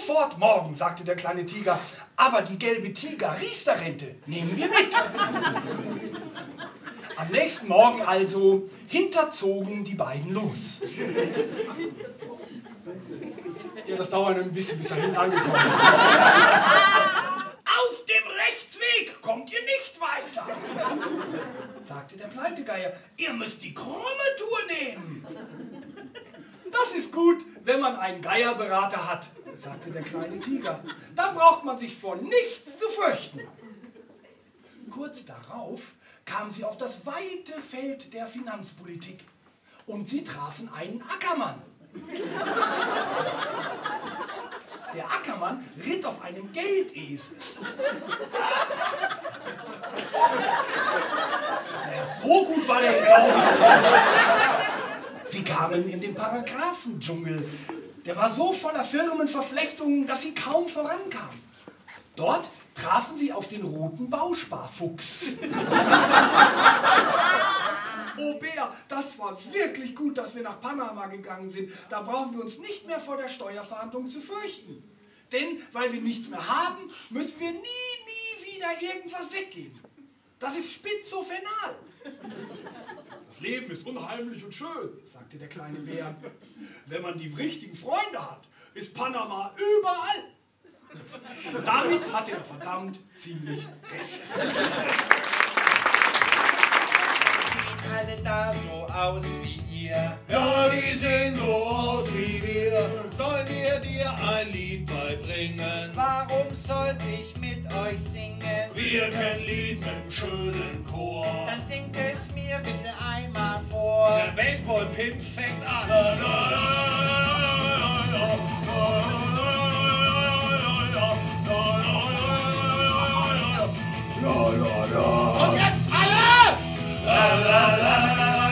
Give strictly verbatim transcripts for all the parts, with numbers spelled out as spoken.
Sofort morgen, sagte der kleine Tiger. Aber die gelbe Tiger-Riester-Rente nehmen wir mit. Am nächsten Morgen also hinterzogen die beiden los. Ja, das dauert ein bisschen, bis er hinten angekommen ist. Auf dem Rechtsweg kommt ihr nicht weiter, sagte der Pleitegeier. Ihr müsst die krumme Tour nehmen. Das ist gut, wenn man einen Geierberater hat, sagte der kleine Tiger. Dann braucht man sich vor nichts zu fürchten. Kurz darauf kamen sie auf das weite Feld der Finanzpolitik und sie trafen einen Ackermann. Der Ackermann ritt auf einem Geldesel. Naja, so gut war der jetzt auch nicht. Sie kamen in den Paragraphendschungel. Der war so voller Firmenverflechtungen, dass sie kaum vorankamen. Dort trafen sie auf den roten Bausparfuchs. Oh Bär, das war wirklich gut, dass wir nach Panama gegangen sind. Da brauchen wir uns nicht mehr vor der Steuerfahndung zu fürchten. Denn, weil wir nichts mehr haben, müssen wir nie, nie wieder irgendwas weggeben. Das ist spitzophenal. Das Leben ist unheimlich und schön, sagte der kleine Bär. Wenn man die richtigen Freunde hat, ist Panama überall. Und damit hatte er verdammt ziemlich recht. Alle da so aus wie ihr. Ja, die sehen so aus wie wir. Sollen wir dir ein Lied beibringen? Warum sollte ich mit euch singen? Wir kennen Lied mit einem schönen Chor. Dann singt es mir bitte einmal vor. Der Baseball-Pimp fängt an. La, la, la, la, la, la, la, la. Und jetzt alle! La, la, la.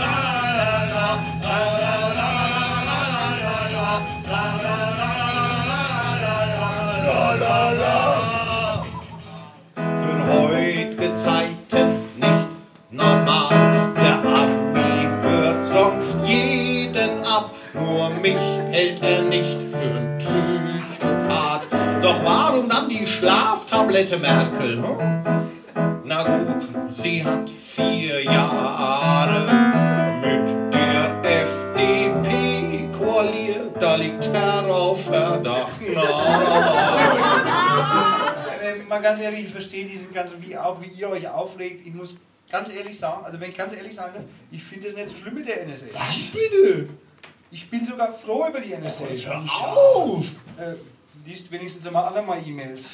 Für heutige Zeiten nicht normal. Der Ami hört sonst jeden ab. Nur mich hält er nicht für einen Psychopath. Doch warum dann die Schlaftablette Merkel? Hm? Na gut, sie hat vier Jahre mit der F D P koaliert. Da liegt er auf Verdacht. Nein. Mal ganz ehrlich, ich verstehe diesen ganzen, wie auch wie ihr euch aufregt. Ich muss ganz ehrlich sagen, also wenn ich ganz ehrlich sagen darf, ich finde es nicht so schlimm mit der N S A. Was bitte? Ich bin sogar froh über die N S A. Jetzt hör auf! Äh, liest wenigstens einmal alle mal E-Mails.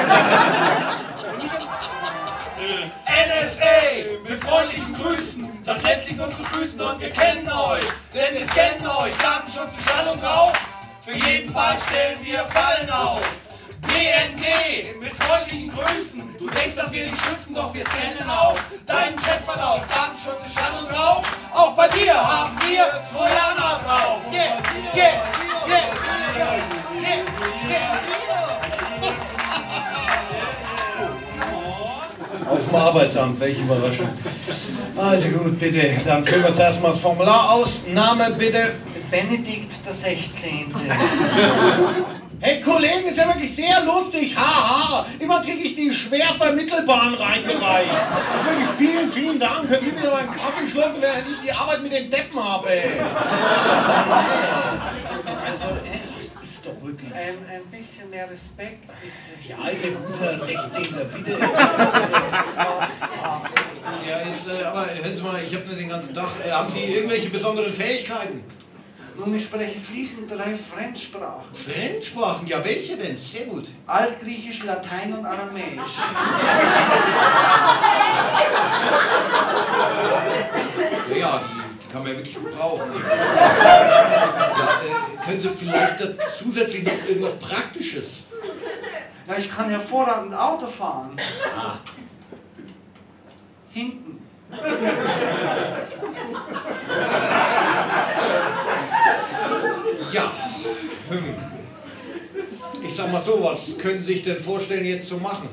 N S A mit freundlichen Grüßen, das Netz liegt uns zu Füßen und wir kennen euch, denn wir scannen euch, Datenschutz für Schall und Rauch, für jeden Fall stellen wir Fallen auf. D N G mit freundlichen Grüßen, du denkst, dass wir dich schützen, doch wir scannen auch deinen Chatverlauf, Datenschutz für Schall und Rauch, auch bei dir haben wir Trojaner drauf. Yeah, yeah, yeah, yeah, yeah, yeah. Auf dem Arbeitsamt, welche Überraschung. Also gut, bitte, dann füllen wir uns erstmal das Formular aus. Name bitte. Benedikt der Sechzehnte. Hey Kollegen, ist ja wirklich sehr lustig, haha. Immer kriege ich die Schwervermittelbahn reingereicht. Das ist wirklich vielen, vielen Dank. Könnt ihr wieder mal einen Kaffee schlürfen, während ich die Arbeit mit den Deppen habe. Also, es ist doch wirklich ein, ein bisschen mehr Respekt, bitte. Ja, ist ein guter Sechzehnter, bitte. Ja, jetzt, äh, aber hören Sie mal, ich habe nur den ganzen Tag. Äh, haben Sie irgendwelche besonderen Fähigkeiten? Nun, ich spreche fließend drei Fremdsprachen. Fremdsprachen? Ja, welche denn? Sehr gut. Altgriechisch, Latein und Aramäisch. Ja, ja, die, die kann man ja wirklich gut brauchen. Ja, äh, können Sie vielleicht dazu zusätzlich noch irgendwas Praktisches? Ja, ich kann hervorragend Auto fahren. Ah. Hinten. Ja. Hm. Ich sag mal so, was können Sie sich denn vorstellen, jetzt zu machen?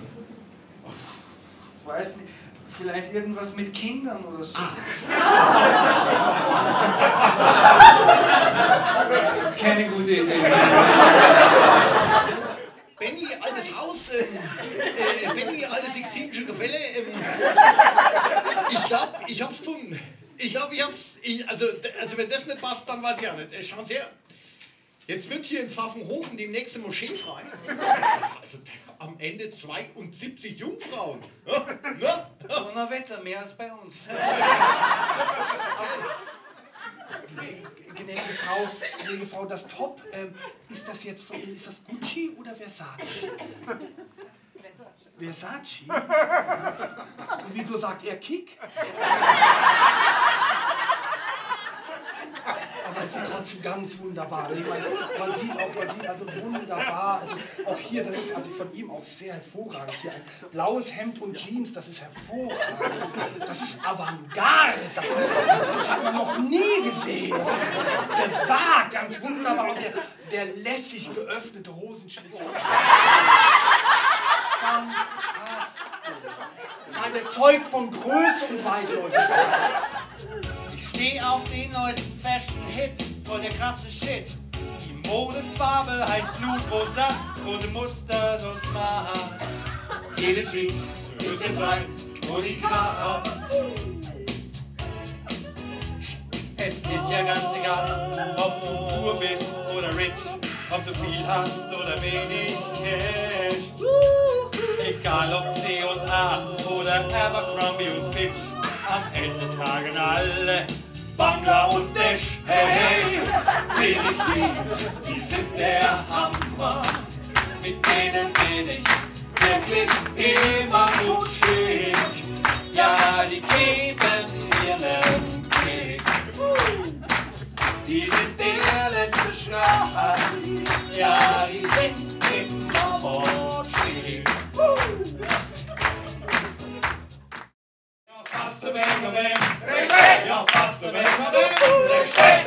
Weiß nicht, vielleicht irgendwas mit Kindern oder so. Ah. Keine gute Idee. altes Haus, ähm, äh, Benny, altes Sixtinische Gefälle. Ähm, ich glaube, ich hab's gefunden. Ich glaube, ich hab's. Ich, also, also, wenn das nicht passt, dann weiß ich ja nicht. Äh, schauen Sie her. Jetzt wird hier in Pfaffenhofen die nächste Moschee frei. Also, am Ende zweiundsiebzig Jungfrauen. Ja, ne? Donnerwetter, mehr als bei uns. Gnädige Frau, gnädige Frau, das Top, ähm, ist das jetzt von Ihnen, ist das Gucci oder Versace? Versace? Und wieso sagt er Kick? Aber es ist trotzdem ganz wunderbar. Nee, man, man sieht auch, man sieht also wunderbar, also auch hier, das ist also von ihm auch sehr hervorragend. Hier ein blaues Hemd und Jeans, das ist hervorragend. Das ist Avantgarde, das, das hat man noch nie gesehen. Das ist gewagt, ganz wunderbar. Und der, der lässig geöffnete Hosenschlitz. Fantastisch. Nein, der zeugt von Größe und Weitläufigkeit. Ich steh auf den neuesten Fashion-Hit, voll der krasse Shit. Die Modefarbe heißt Blutrosat, rote Muster so smart. Jede Jeans müsste sein, Unikat. Es ist ja ganz egal, ob du pur bist oder rich, ob du viel hast oder wenig Cash. Egal ob C und A oder Abercrombie und Fitch, am Ende tragen alle Bangla und Dash. Hey, hey, wenig Jeans, die sind der Hammer. Mit denen bin ich wirklich immer gut schick. Ja, die geben mir nen Kick. Die sind der letzte Schrei. Ja, die sind immer mordschick. Ja, fast weg, weg. Ja, fast weg, weg.